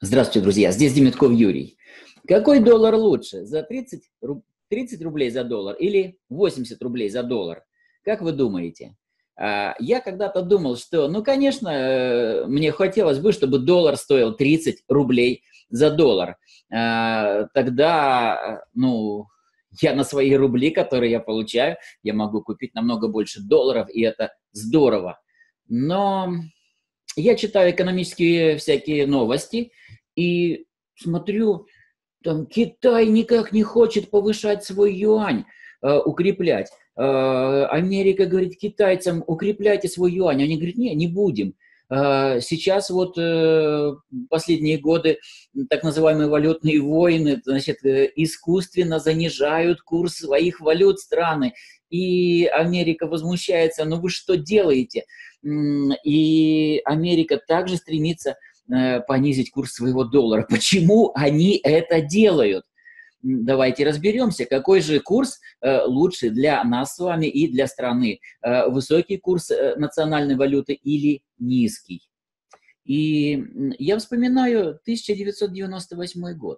Здравствуйте, друзья. Здесь Демитков Юрий. Какой доллар лучше? За 30 рублей за доллар или 80 рублей за доллар? Как вы думаете? Я когда-то думал, что, ну, конечно, мне хотелось бы, чтобы доллар стоил 30 рублей за доллар. Тогда, ну, я на свои рубли, которые я получаю, я могу купить намного больше долларов, и это здорово. Но я читаю экономические всякие новости и смотрю, там Китай никак не хочет повышать свой юань, укреплять. Америка говорит китайцам, укрепляйте свой юань. Они говорят, не будем. Сейчас вот последние годы так называемые валютные войны, значит, искусственно занижают курс своих валют страны. И Америка возмущается, ну вы что делаете? И Америка также стремится понизить курс своего доллара. Почему они это делают? Давайте разберемся, какой же курс лучше для нас с вами и для страны. Высокий курс национальной валюты или низкий? И я вспоминаю 1998 год.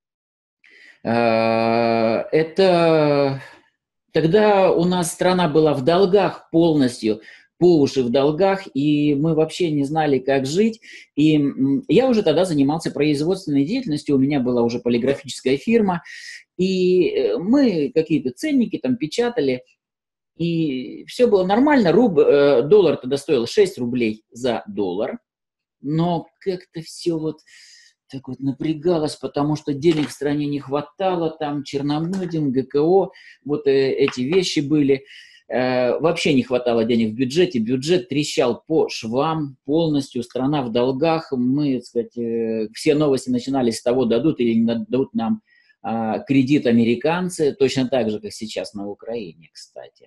Это тогда у нас страна была в долгах полностью, по уши в долгах, и мы вообще не знали, как жить. И я уже тогда занимался производственной деятельностью, у меня была уже полиграфическая фирма, и мы какие-то ценники там печатали, и все было нормально. Доллар тогда стоил 6 рублей за доллар, но как-то все вот так вот напрягалось, потому что денег в стране не хватало, там Черномырдин, ГКО, вот эти вещи были. Вообще не хватало денег в бюджете, бюджет трещал по швам полностью, страна в долгах, мы, так сказать, все новости начинались с того, дадут или не дадут нам кредит американцы, точно так же, как сейчас на Украине, кстати.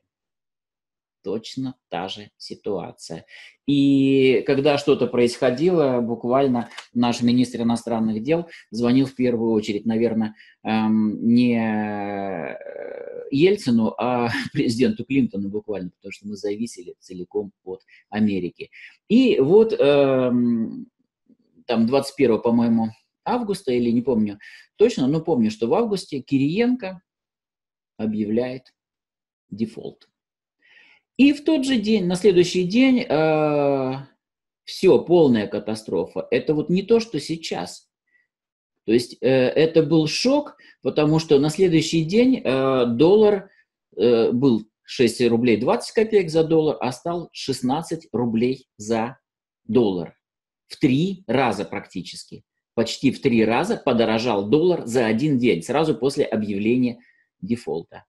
Точно та же ситуация. И когда что-то происходило, буквально наш министр иностранных дел звонил в первую очередь, наверное, не Ельцину, а президенту Клинтону буквально, потому что мы зависели целиком от Америки. И вот там 21, по-моему, августа, или не помню точно, но помню, что в августе Кириенко объявляет дефолт. И в тот же день, на следующий день, все, полная катастрофа. Это вот не то, что сейчас. То есть это был шок, потому что на следующий день доллар был 6 рублей 20 копеек за доллар, а стал 16 рублей за доллар. В 3 раза практически. Почти в 3 раза подорожал доллар за один день, сразу после объявления дефолта.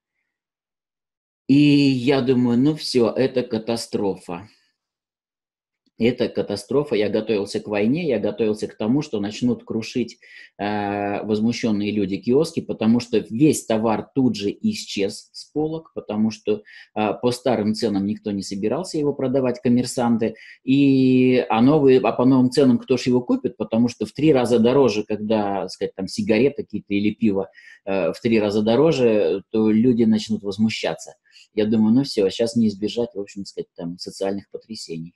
И я думаю, ну все, это катастрофа. Это катастрофа. Я готовился к войне, я готовился к тому, что начнут крушить возмущенные люди киоски, потому что весь товар тут же исчез с полок, потому что по старым ценам никто не собирался его продавать, коммерсанты, а по новым ценам кто же его купит, потому что в 3 раза дороже, когда, так сказать, там сигареты какие-то или пиво в 3 раза дороже, то люди начнут возмущаться. Я думаю, ну все, сейчас не избежать, в общем, так сказать, там социальных потрясений.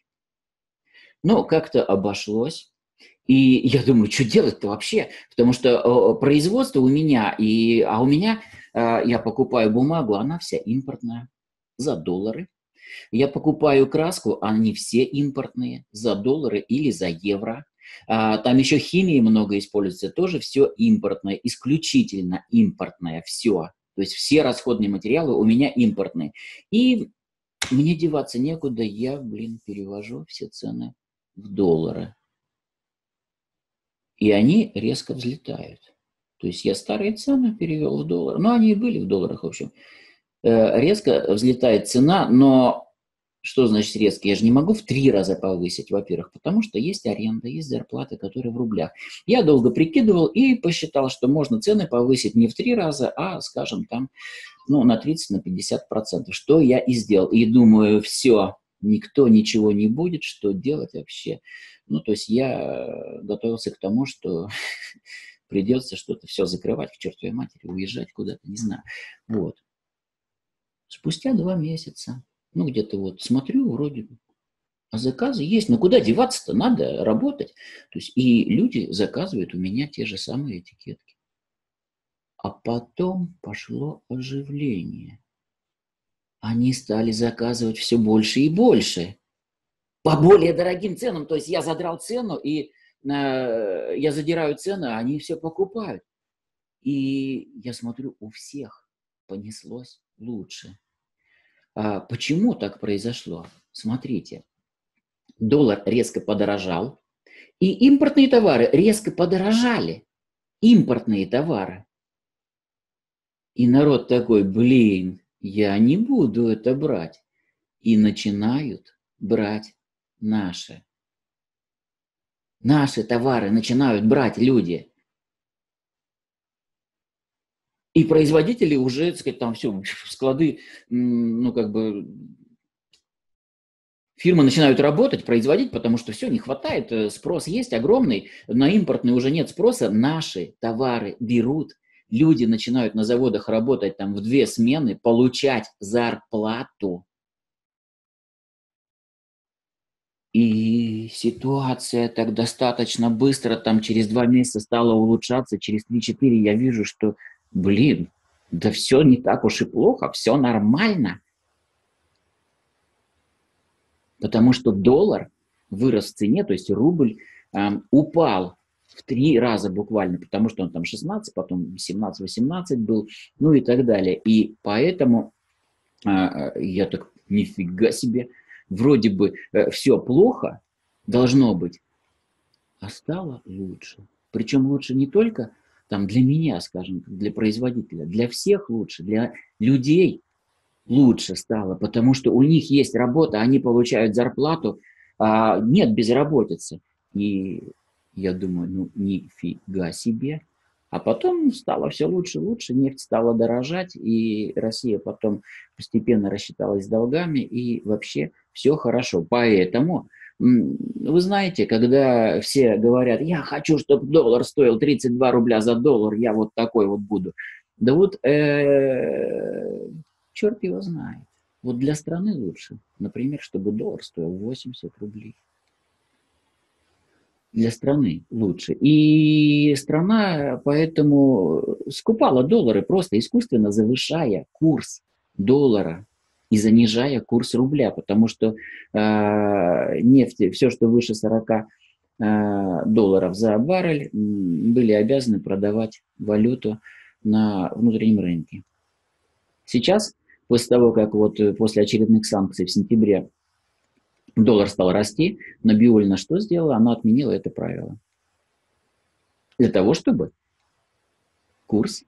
Но как-то обошлось. И я думаю, что делать-то вообще? Потому что производство у меня, у меня я покупаю бумагу, она вся импортная, за доллары. Я покупаю краску, они все импортные, за доллары или за евро. Там еще химии много используется, тоже все импортное, исключительно импортное, все. То есть все расходные материалы у меня импортные. И мне деваться некуда, я, перевожу все цены в доллары. И они резко взлетают. То есть я старые цены перевел в доллары. Ну, они и были в долларах, в общем. Резко взлетает цена, но что значит резко? Я же не могу в 3 раза повысить, во-первых, потому что есть аренда, есть зарплаты, которые в рублях. Я долго прикидывал и посчитал, что можно цены повысить не в 3 раза, а, скажем, там, на 30-50%, что я и сделал. И думаю, все, никто ничего не будет, что делать вообще. То есть я готовился к тому, что придется что-то все закрывать к чертовой матери, уезжать куда-то, не знаю. Вот. Спустя 2 месяца, где-то вот смотрю, вроде А заказы есть. Ну куда деваться-то? Надо работать. То есть и люди заказывают у меня те же самые этикетки. А потом пошло оживление. Они стали заказывать все больше и больше. По более дорогим ценам. То есть я задрал цену, и я задираю цены, а они все покупают. И я смотрю, у всех понеслось лучше. А почему так произошло? Смотрите, доллар резко подорожал, и импортные товары резко подорожали. Импортные товары. И народ такой, блин, я не буду это брать. И начинают брать наши. Наши товары начинают брать люди. И производители уже, так сказать, там все, склады, ну, как бы, фирмы начинают работать, производить, потому что все, не хватает, спрос есть огромный, на импортный уже нет спроса, наши товары берут, люди начинают на заводах работать там в 2 смены, получать зарплату. И ситуация так достаточно быстро, там через 2 месяца стала улучшаться, через 3-4 я вижу, что, блин, да все не так уж и плохо, все нормально. Потому что доллар вырос в цене, то есть рубль упал в 3 раза буквально, потому что он там 16, потом 17-18 был, ну и так далее. И поэтому я так, нифига себе, вроде бы все плохо должно быть, а стало лучше. Причем лучше не только там для меня, скажем, для производителя, для всех лучше, для людей лучше стало, потому что у них есть работа, они получают зарплату, нет безработицы. И я думаю, ну нифига себе. А потом стало все лучше и лучше, нефть стала дорожать, и Россия потом постепенно рассчиталась с долгами, и вообще все хорошо. Поэтому, вы знаете, когда все говорят, я хочу, чтобы доллар стоил 32 рубля за доллар, я вот такой вот буду. Да вот черт его знает. Вот для страны лучше, например, чтобы доллар стоил 80 рублей. Для страны лучше. И страна поэтому скупала доллары, просто искусственно завышая курс доллара и занижая курс рубля, потому что нефть, все, что выше 40 долларов за баррель, были обязаны продавать валюту на внутреннем рынке. Сейчас, после того, как вот после очередных санкций в сентябре доллар стал расти, Набиуллина что сделала? Она отменила это правило. Для того, чтобы курс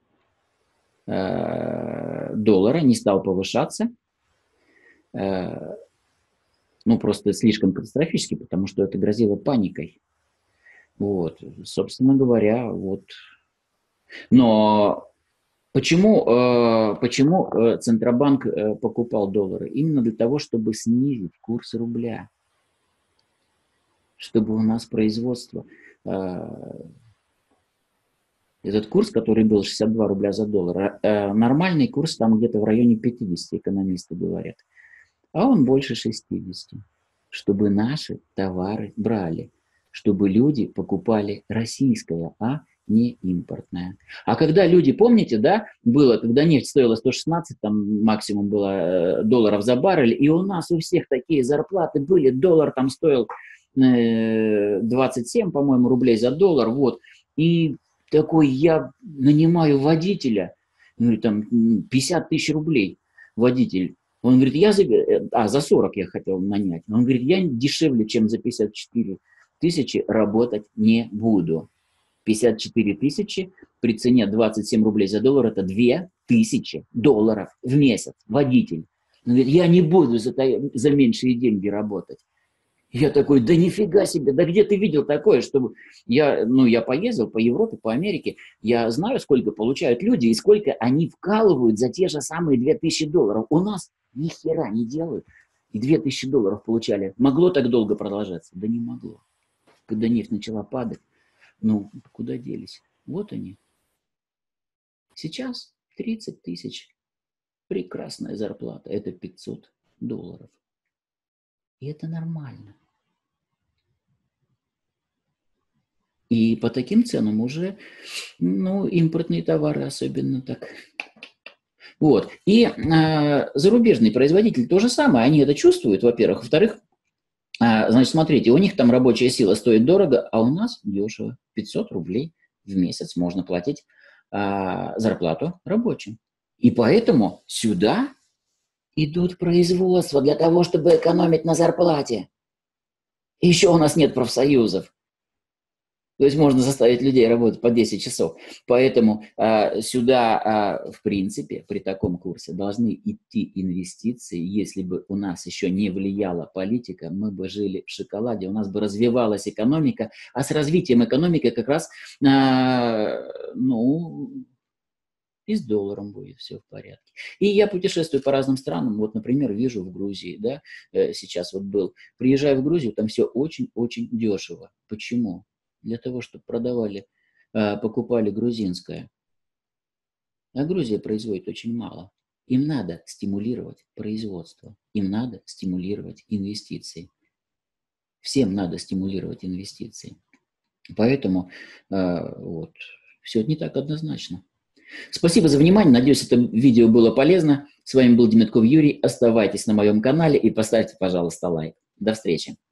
доллара не стал повышаться, ну, просто слишком катастрофически, потому что это грозило паникой. Вот, собственно говоря, вот. Но почему Центробанк покупал доллары? Именно для того, чтобы снизить курс рубля, чтобы у нас производство, этот курс, который был 62 рубля за доллар, нормальный курс там где-то в районе 50, экономисты говорят, а он больше 60, чтобы наши товары брали, чтобы люди покупали российское, а не импортное. А когда люди, помните, да, было, когда нефть стоила 116, там максимум было долларов за баррель, и у нас у всех такие зарплаты были, доллар там стоил 27, по-моему, рублей за доллар, вот, и такой я нанимаю водителя, ну, там 50 тысяч рублей водитель. Он говорит, за 40 я хотел нанять. Он говорит, я дешевле, чем за 54 тысячи работать не буду. 54 тысячи при цене 27 рублей за доллар, это 2000 долларов в месяц. Водитель. Он говорит, я не буду за меньшие деньги работать. Я такой, да нифига себе, да где ты видел такое, чтобы я поездил по Европе, по Америке, я знаю, сколько получают люди и сколько они вкалывают за те же самые 2000 долларов. У нас ни хера не делают. И 2000 долларов получали. Могло так долго продолжаться? Да не могло. Когда нефть начала падать, ну, куда делись? Вот они. Сейчас 30 тысяч. Прекрасная зарплата. Это 500 долларов. И это нормально. И по таким ценам уже, ну, импортные товары особенно так. Вот. И зарубежные производители то же самое, они это чувствуют, во-первых. Во-вторых, значит, смотрите, у них там рабочая сила стоит дорого, а у нас дешево. 500 рублей в месяц можно платить зарплату рабочим. И поэтому сюда идут производства для того, чтобы экономить на зарплате. И еще у нас нет профсоюзов. То есть можно заставить людей работать по 10 часов. Поэтому сюда, в принципе, при таком курсе должны идти инвестиции. Если бы у нас еще не влияла политика, мы бы жили в шоколаде, у нас бы развивалась экономика. А с развитием экономики как раз, ну, и с долларом будет все в порядке. И я путешествую по разным странам. Вот, например, вижу в Грузии, да, сейчас вот был. Приезжаю в Грузию, там все очень-очень дешево. Почему? Для того, чтобы продавали, покупали грузинское. А Грузия производит очень мало. Им надо стимулировать производство, им надо стимулировать инвестиции. Всем надо стимулировать инвестиции. Поэтому вот, все не так однозначно. Спасибо за внимание. Надеюсь, это видео было полезно. С вами был Демятков Юрий. Оставайтесь на моем канале и поставьте, пожалуйста, лайк. До встречи.